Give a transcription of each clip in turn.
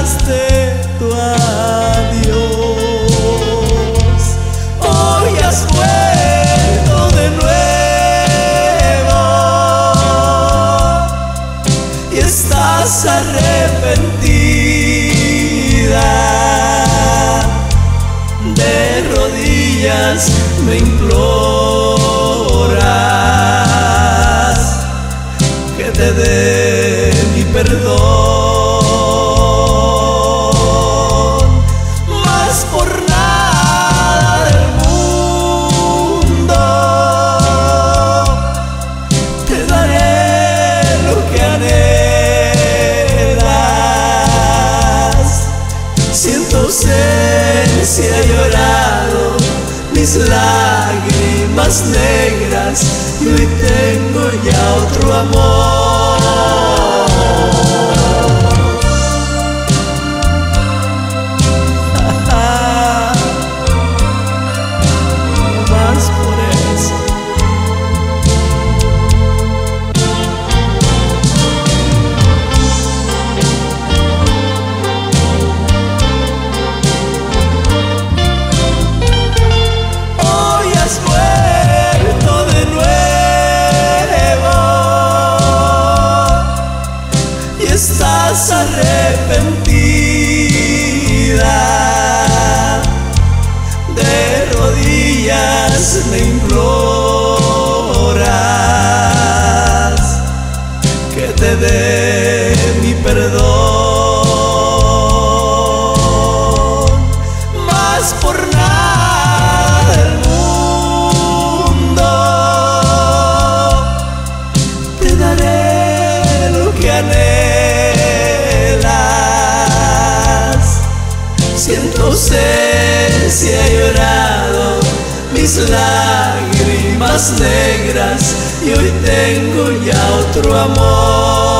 olvidaste tu adiós. Hoy has vuelto de nuevo y estás arrepentida. De rodillas me imploras que te dé mi perdón, mas por nada del mundo te daré lo que anhelas. Siento ausencia, he llorado mis lágrimas negras y hoy tengo ya otro amor. No más por eso. Hoy has vuelto de nuevo y estás arrepentida. De rodillas me imploras que te dé mi perdón, mas por nada del mundo te daré lo que anhelas. Siento ausencia, he llorado mis lágrimas negras y hoy tengo ya otro amor.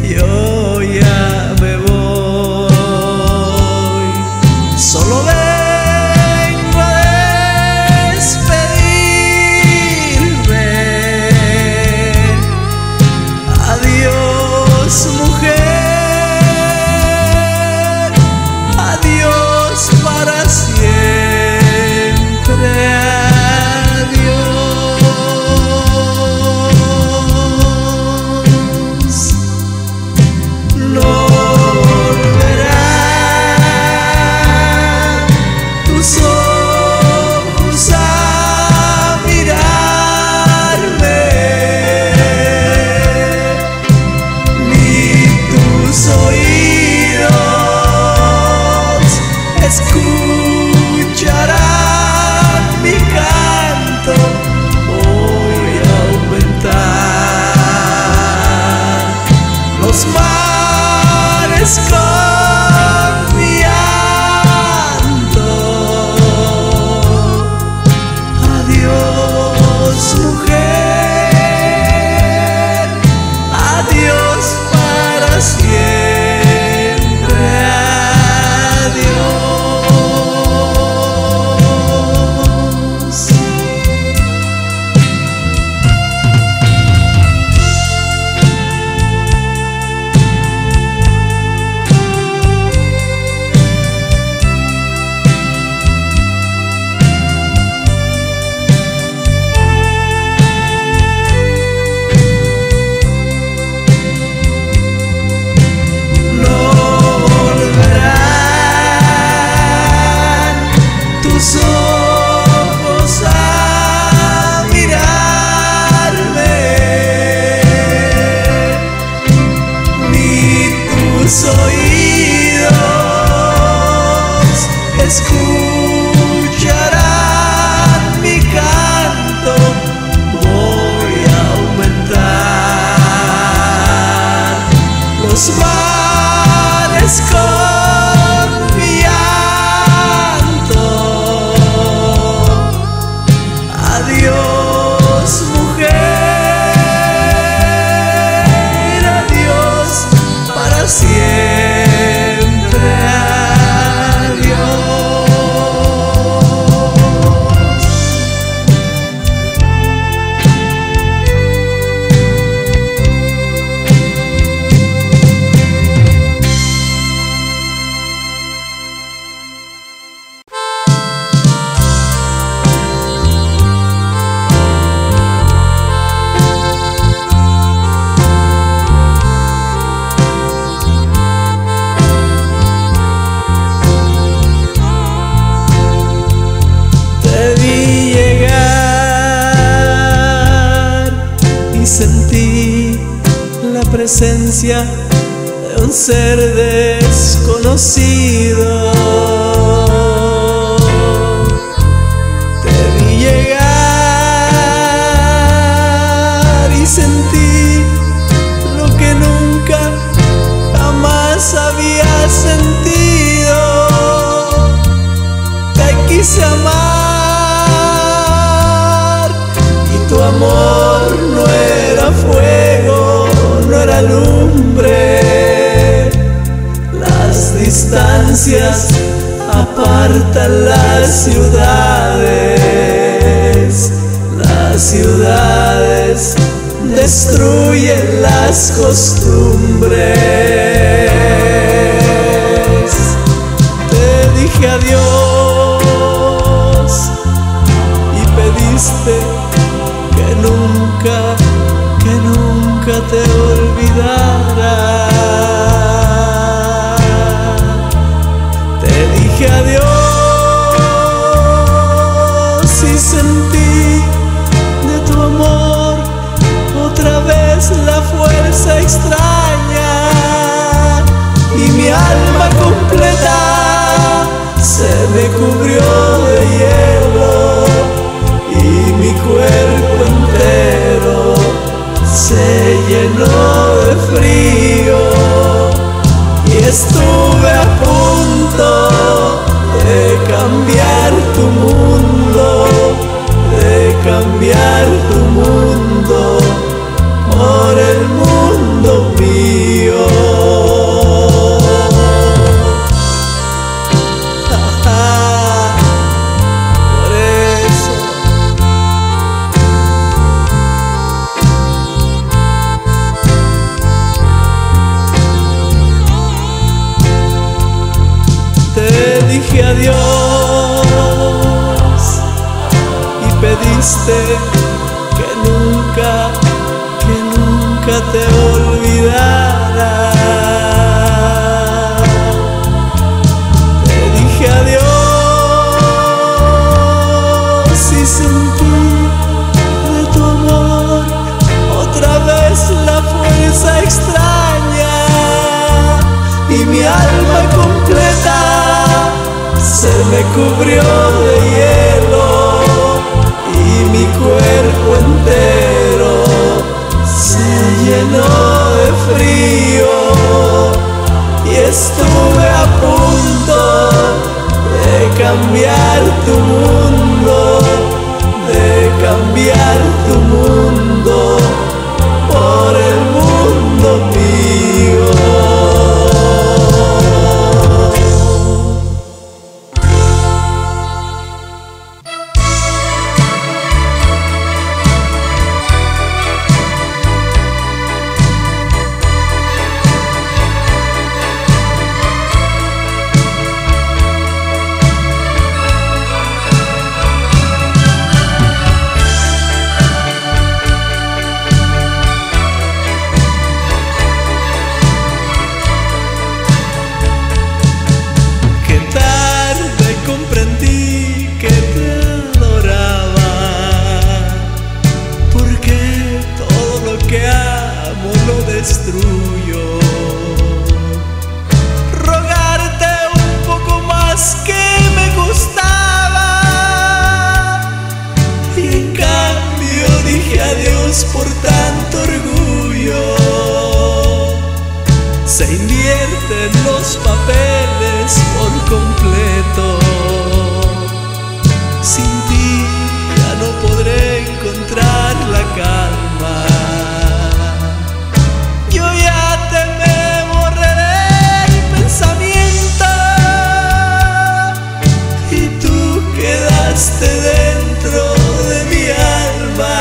yo ya me voy. Solo vengo a despedirme. Adiós, mujer, adiós para siempre, adiós. No volverán tus ojos a mirarme, ni tus oídos escucharán mi canto. Voy a aumentar los mares con mi llanto. Adiós, mujer, adiós para siempre, adiós. No volverán tus ojos a mirarme, ni tus oídos escucharán mi canto. Voy a aumentar los mares con mi llanto. Adiós, mujer, adiós para siempre, adiós. Te vi llegar y sentí la presencia de un ser desconocido. Te vi llegar y sentí lo que nunca jamás había sentido. Te quise amar y tu amor no era fuego, no era lumbre. Las distancias apartan las ciudades destruyen las costumbres. Te dije adiós y pediste que nunca te olvidara. Te dije adiós y sentí de tu amor otra vez la fuerza extraña, y mi alma completa se me cubrió de hielo y mi cuerpo entero juraste que nunca te olvidara. Te dije adiós y sentí de tu amor otra vez la fuerza extraña, y mi alma completa se me cubrió de hielo y mi cuerpo entero se llenó de frío, y estuve a punto de cambiar tu mundo, de cambiar tu mundo por el mundo mío. Destruyo. Rogarte un poco más que me gustaba, y en cambio dije adiós por tanto orgullo. Se invierten los papeles por completo. Sin ti ya no podré encontrar la calma. Dentro de mi alma,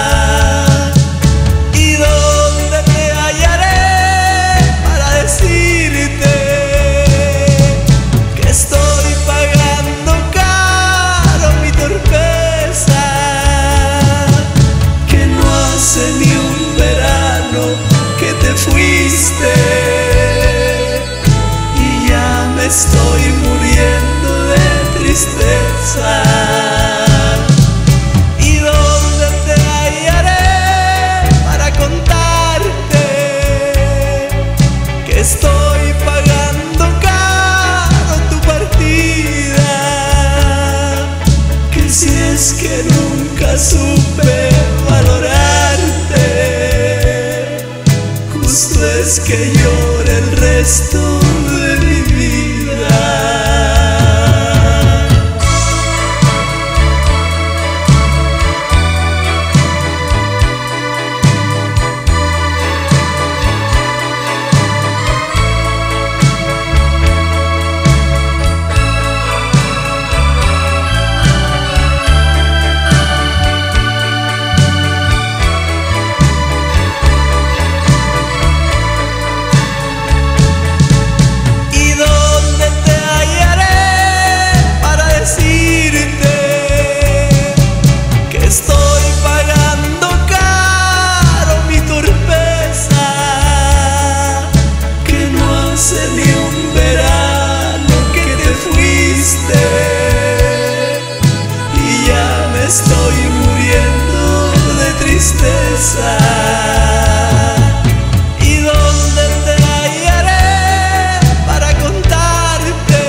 ¿y dónde te hallaré para decirte que estoy pagando caro mi torpeza? Que no hace ni un verano que te fuiste y ya me estoy muriendo de tristeza. Estoy pagando caro tu partida, que si es que nunca supe valorarte, justo es que llore el resto de mi vida. Estoy muriendo de tristeza. ¿Y dónde te hallaré para contarte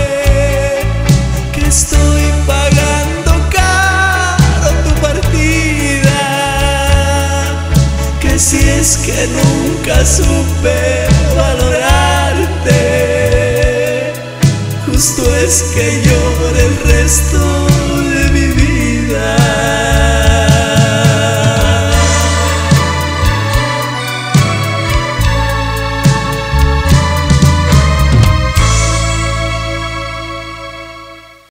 que estoy pagando caro tu partida? Que si es que nunca supe valorarte, justo es que llore el resto